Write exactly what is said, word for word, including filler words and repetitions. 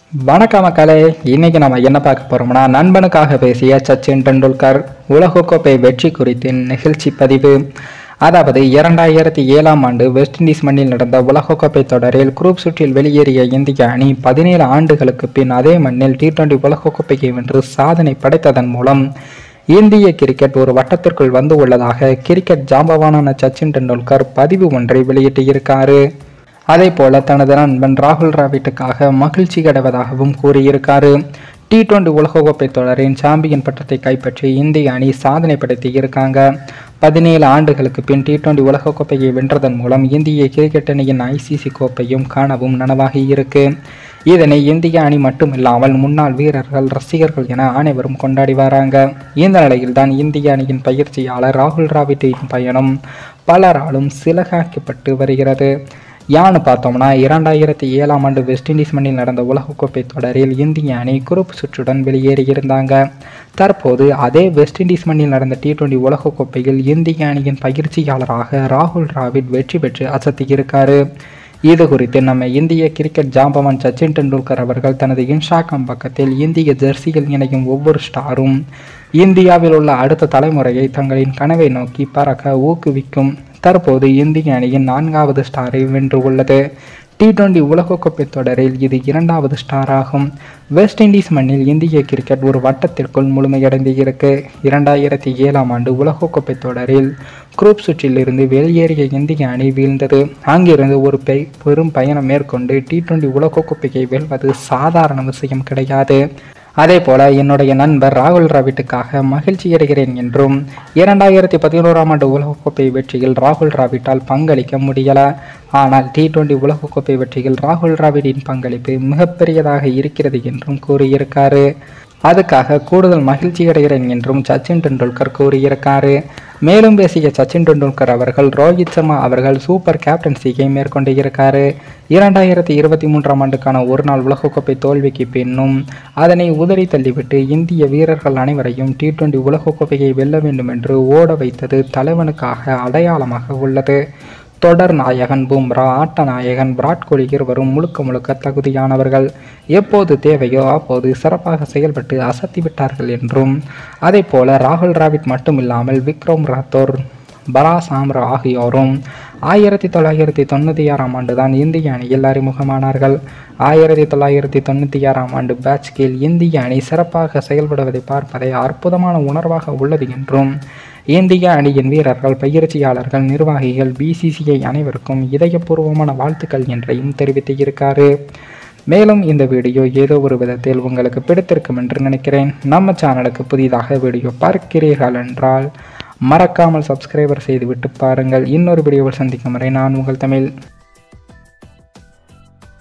வணக்கம் மக்களே, இன்னைக்கு நம்ம என்ன பார்க்க போறோம்னா நண்பனுக்காக பேசிய சச்சின் டெண்டுல்கர் உலகக்கோப்பை வெற்றி குறித்த நிகழ்ச்சி பதிவு. அதாவது இரண்டாயிரத்தி ஏழாம் ஆண்டு வெஸ்ட் இண்டீஸ் மண்ணில் நடந்த உலகக்கோப்பை தொடரில் குரூப் சுற்றில் வெளியேறிய இந்திய அணி பதினேழு ஆண்டுகளுக்கு பின் அதே மண்ணில் டி டுவெண்டி உலகக்கோப்பையை வென்று சாதனை படைத்ததன் மூலம் இந்திய கிரிக்கெட் ஒரு வட்டத்திற்குள் வந்து உள்ளதாக கிரிக்கெட் ஜாம்பவானான சச்சின் டெண்டுல்கர் பதிவு ஒன்றை வெளியிட்டிருக்காரு. அதே போல தனது நண்பன் ராகுல் டிராவிட்டுக்காக மகிழ்ச்சி அடைவதாகவும் கூறியிருக்காரு. டி டுவெண்டி உலகக்கோப்பை தொடரின் சாம்பியன் பட்டத்தை கைப்பற்றி இந்திய அணி சாதனை படுத்தி இருக்காங்க. பதினேழு ஆண்டுகளுக்கு பின் டி டுவெண்டி உலகக்கோப்பையை வென்றதன் மூலம் இந்திய கிரிக்கெட் அணியின் ஐசிசி கோப்பையும் கனவும் நனவாகி இருக்கு. இதனை இந்திய அணி மட்டுமில்லாமல் முன்னாள் வீரர்கள், ரசிகர்கள் என அனைவரும் கொண்டாடி வராங்க. இந்த நிலையில் தான் இந்திய அணியின் பயிற்சியாளர் ராகுல் டிராவிட்டின் பயணம் பலராலும் சிலகாக்கப்பட்டு வருகிறது. யான்னு பார்த்தோம்னா இரண்டாயிரத்தி ஏழாம் ஆண்டு வெஸ்ட் இண்டீஸ் மண்ணில் நடந்த உலகக்கோப்பை தொடரில் இந்திய அணி குரூப் சுற்றுடன் வெளியேறியிருந்தாங்க. தற்போது அதே வெஸ்ட் இண்டீஸ் மண்ணில் நடந்த டி டுவெண்டி உலகக்கோப்பையில் இந்திய அணியின் பயிற்சியாளராக ராகுல் டிராவிட் வெற்றி பெற்று அசத்தியிருக்காரு. இது குறித்து நம்ம இந்திய கிரிக்கெட் ஜாம்பவான் சச்சின் டெண்டுல்கர் அவர்கள் தனது இன்ஸ்டாகிராம் பக்கத்தில் இந்திய ஜெர்சியில் இணையும் ஒவ்வொரு ஸ்டாரும் இந்தியாவில் உள்ள அடுத்த தலைமுறையை தங்களின் கனவை நோக்கி பறக்க ஊக்குவிக்கும். தற்போது இந்திய அணியின் நான்காவது ஸ்டாரை வென்று உள்ளது. டி டுவெண்டி உலகக்கோப்பை தொடரில் இது இரண்டாவது ஸ்டார் ஆகும். வெஸ்ட் இண்டீஸ் மண்ணில் இந்திய கிரிக்கெட் ஒரு வட்டத்திற்குள் முழுமையடைந்து இருக்கு. இரண்டாயிரத்தி ஏழாம் ஆண்டு உலகக்கோப்பை தொடரில் குரூப் சுற்றில் இருந்து வெளியேறிய இந்திய அணி வீழ்ந்தது. அங்கிருந்து ஒரு பெ பெரும் பயணம் மேற்கொண்டு டி டுவெண்டி உலகக்கோப்பையை வெல்வது சாதாரண விஷயம் கிடையாது. அதே போல என்னுடைய நண்பர் ராகுல் டிராவிட்டுக்காக மகிழ்ச்சி அடைகிறேன் என்றும், இரண்டாயிரத்தி பதினோராம் ஆண்டு உலகக்கோப்பை வெற்றியில் ராகுல் டிராவிட்டால் பங்களிக்க முடியல. ஆனால் டி டுவெண்டி உலகக்கோப்பை வெற்றியில் ராகுல் டிராவிட்டின் பங்களிப்பு மிகப்பெரியதாக இருக்கிறது என்றும் கூறியிருக்காரு. அதுக்காக கூடுதல் மகிழ்ச்சி அடைகிறேன் என்றும் சச்சின் டெண்டுல்கர் கூறியிருக்காரு. மேலும் பேசிய சச்சின் டெண்டுல்கர் அவர்கள் ரோஹித் சர்மா அவர்கள் சூப்பர் கேப்டன்சியை மேற்கொண்டு இருக்காரு. இரண்டாயிரத்தி இருபத்தி மூன்றாம் ஆண்டுக்கான ஒரு நாள் உலகக்கோப்பை தோல்விக்கு பின்னும் அதனை உதறி தள்ளிவிட்டு இந்திய வீரர்கள் அனைவரையும் டி டுவெண்டி உலகக்கோப்பையை வெல்ல வேண்டும் என்று ஓட வைத்தது தலைவனுக்காக அடையாளமாக உள்ளது. தொடர் நாயகன் பும்ரா, ஆட்ட நாயகன் விராட் கோலி இருவரும் முழுக்க முழுக்க தகுதியானவர்கள். எப்போது தேவையோ அப்போது சிறப்பாக செயல்பட்டு அசத்தி விட்டார்கள் என்றும், அதே போல ராகுல் டிராவிட் மட்டுமில்லாமல் விக்ரம் ராத்தோர், பராஸ் ஆம்ரா ஆகியோரும் ஆயிரத்தி தொள்ளாயிரத்தி தொண்ணூற்றி ஆறாம் ஆண்டு தான் இந்திய அணியில் அறிமுகமானார்கள். ஆயிரத்தி தொள்ளாயிரத்தி தொண்ணூற்றி ஆறாம் ஆண்டு பேட்ச் கீழ் இந்திய அணி சிறப்பாக செயல்படுவதை பார்ப்பதை அற்புதமான உணர்வாக உள்ளது என்றும், இந்திய அணியின் வீரர்கள், பயிற்சியாளர்கள், நிர்வாகிகள், பிசிசிஐ அனைவருக்கும் இதயபூர்வமான வாழ்த்துக்கள் என்றையும் தெரிவித்திருக்காரு. மேலும் இந்த வீடியோ ஏதோ ஒரு விதத்தில் உங்களுக்கு பிடித்திருக்கும் என்று நினைக்கிறேன். நம்ம சேனலுக்கு புதிதாக வீடியோ பார்க்கிறீர்கள் என்றால் மறக்காமல் சப்ஸ்கிரைபர் செய்துவிட்டு பாருங்கள். இன்னொரு வீடியோவில் சந்திக்கும் வரை நான் உங்கள் தமிழ்.